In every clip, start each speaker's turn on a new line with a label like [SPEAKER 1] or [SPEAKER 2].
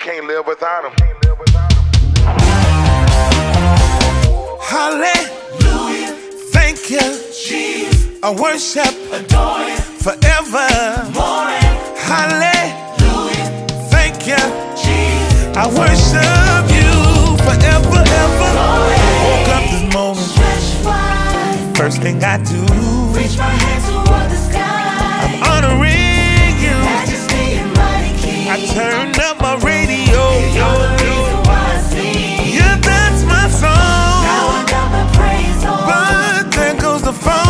[SPEAKER 1] can't live without him.
[SPEAKER 2] Hallelujah, thank you, Jesus. I worship, adore you, forever. Hallelujah, thank you, Jesus. I worship you forever, ever. Woke up this morning, first thing I do, reach my hands toward the sky. I'm honoring you, Majesty and mighty King. I turn up my radio, you're the reason why I sing. Yeah, that's my song. Now I got my praise on, but there goes the phone.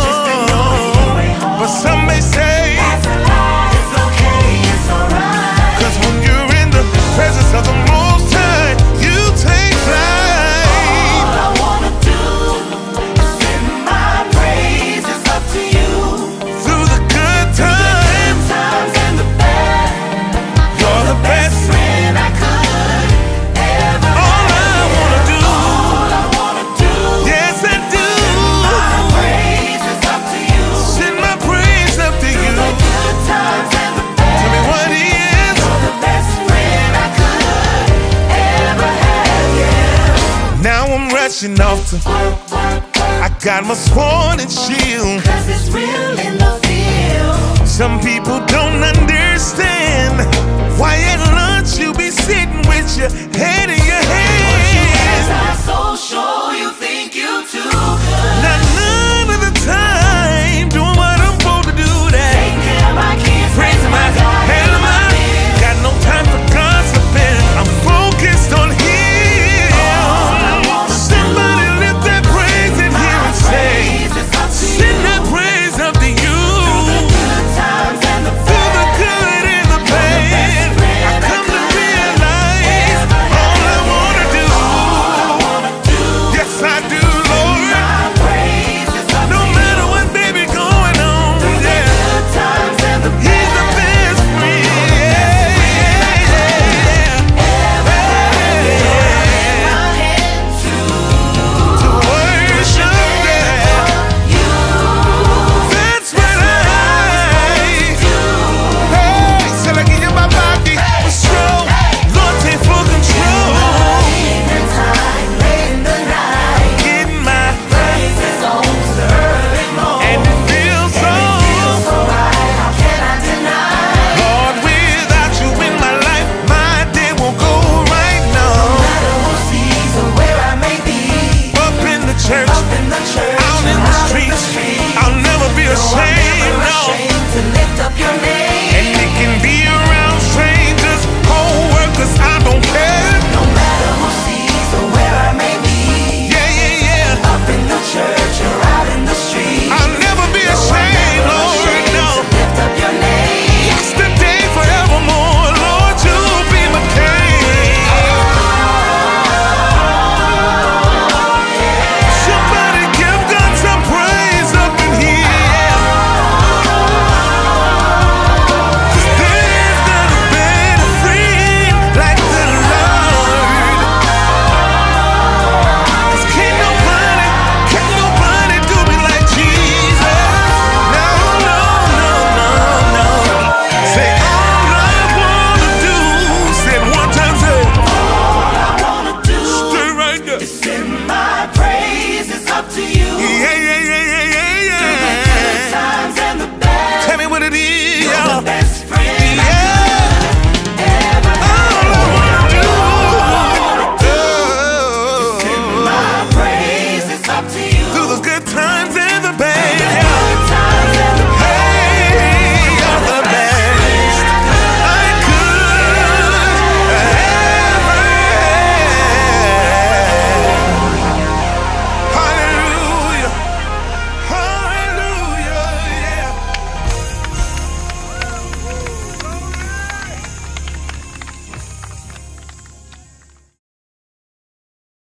[SPEAKER 2] But some may say that's a lie. It's okay, it's alright. 'Cause when you're in the presence of the Most High, you take flight. All I wanna do is sing my praises up to you. Through the good times and the bad, you're the best friend I could ever have. All I wanna do, yes I do, my praises up to you. Send my praise up to you. Through the good times and the bad, tell me what he is. You're the best friend I could ever have, yeah. Now I'm rushing off to work. I got my sword and shield, 'cause it's real in the field. Some people don't understand